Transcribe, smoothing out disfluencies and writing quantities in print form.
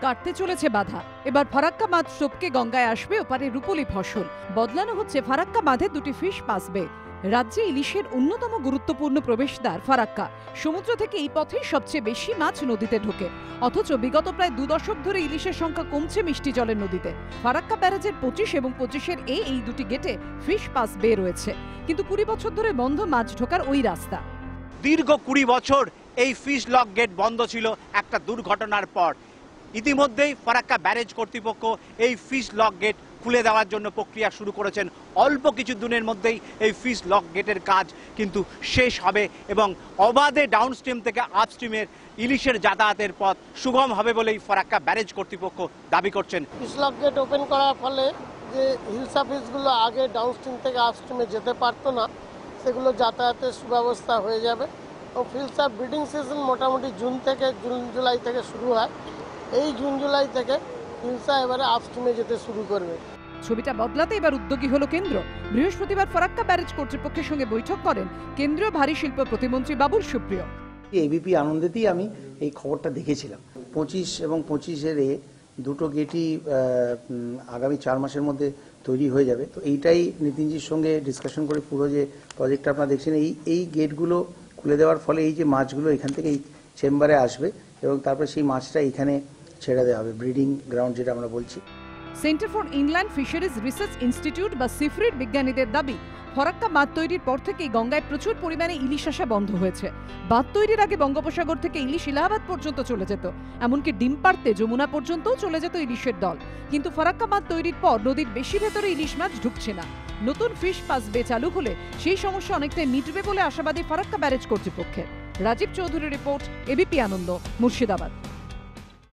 কাটতে চলেছে বাধা। এবার ফারাক্কা বাঁধ টপকে গঙ্গায় আসবে ওপারে রূপলি ফসল। বদলানো হচ্ছে ফারাক্কা বাঁধে দুটি ফিশ পাসবে। রাজ্যে ইলিশের অন্যতম গুরুত্বপূর্ণ প্রবেশদ্বার ফারাক্কা। সমুদ্র থেকে এই পথেই সবচেয়ে বেশি মাছ নদীতে ঢোকে। অথচ বিগত প্রায় 2 দশক ধরে ইলিশের সংখ্যা কমছে মিষ্টি জলের নদীতে। ফারাক্কা ব্যারাজের 25 এবং 25-এর এই দুটি গেটে ফিশ পাস বে রয়েছে, কিন্তু 20 বছর ধরে বন্ধ মাছ ঢোকার ওই রাস্তা। দীর্ঘ 20 বছর এই ফিশ লক গেট বন্ধ ছিল একটা দুর্ঘটনার পর। ইতিমধ্যেই ফারাক্কা ব্যারেজ কর্তৃপক্ষ এই ফিশ লক গেট খুলে দেওয়ার জন্য প্রক্রিয়া শুরু করেছেন। অল্প কিছু দিনের মধ্যেই এই ফিশ লক গেটের কাজ কিন্তু শেষ হবে এবং অবাধে ডাউনস্ট্রিম থেকে আপস্ট্রিমের ইলিশের যাতায়াতের পথ সুগম হবে বলেই ফারাক্কা ব্যারেজ কর্তৃপক্ষ দাবি করছেন। ফিশ লক গেট ওপেন করার ফলে যে হিলসা ফিশগুলো আগে ডাউনস্ট্রিম থেকে আপস্ট্রিমে যেতে পারতো না, সেগুলো যাতায়াতের সুব্যবস্থা হয়ে যাবে। ও ফিলসা ব্রিডিং সিজন মোটামুটি জুন জুলাই থেকে শুরু হয়। এই জুন জুলাই থেকে হিলসা এবারে আপস্ট্রিমে যেতে শুরু করবে। ছবিটা বদলাতে এবার উদ্যোগী হলো কেন্দ্র। বৃহস্পতিবার ফারাক্কা ব্যারেজ কর্তৃপক্ষের সঙ্গে বৈঠক করেন কেন্দ্রীয় ভারী শিল্প প্রতিমন্ত্রী বাবুল সুপ্রিয়। এবিপি আনন্দেতেই আমি এই খবরটা দেখেছিলাম। 25 এবং 25-এর দুটো গেটই আগামী 4 মাসের মধ্যে তৈরি হয়ে যাবে। তো এইটাই নীতিনজির সঙ্গে ডিসকাশন করে পুরো যে প্রজেক্টটা আপনারা দেখছেন, এই গেটগুলো খুলে দেওয়ার ফলে এই যে মাছগুলো এখান থেকে এই চেম্বারে আসবে এবং তারপরে সেই মাছটা এখানে ছেড়ে দেওয়া হবে, ব্রিডিং গ্রাউন্ড যেটা আমরা বলছি। Centre for inland fisheries research institute বা সিফরির বিজ্ঞানীদের দাবি, ফারাক্কা বাঁধ তৈরির পর থেকেই গঙ্গায় প্রচুর পরিমাণে ইলিশ আসা বন্ধ হয়েছে। বাঁধ তৈরির আগে বঙ্গোপসাগর থেকে ইলিশ ইলাহাবাদ পর্যন্ত চলে যেত, এমনকি ডিম পাড়তে যমুনা পর্যন্তও চলে যেত ইলিশের দল। কিন্তু ফারাক্কা বাঁধ তৈরির পর নদীর বেশি ভেতরে ইলিশ মাছ ঢুকছে না। নতুন ফিশ পাস বে চালু হলে সেই সমস্যা অনেকটাই মিটবে বলে আশাবাদী ফারাক্কা ব্যারেজ কর্তৃপক্ষের। রাজীব চৌধুরীর রিপোর্ট, এবিপি আনন্দ, মুর্শিদাবাদ।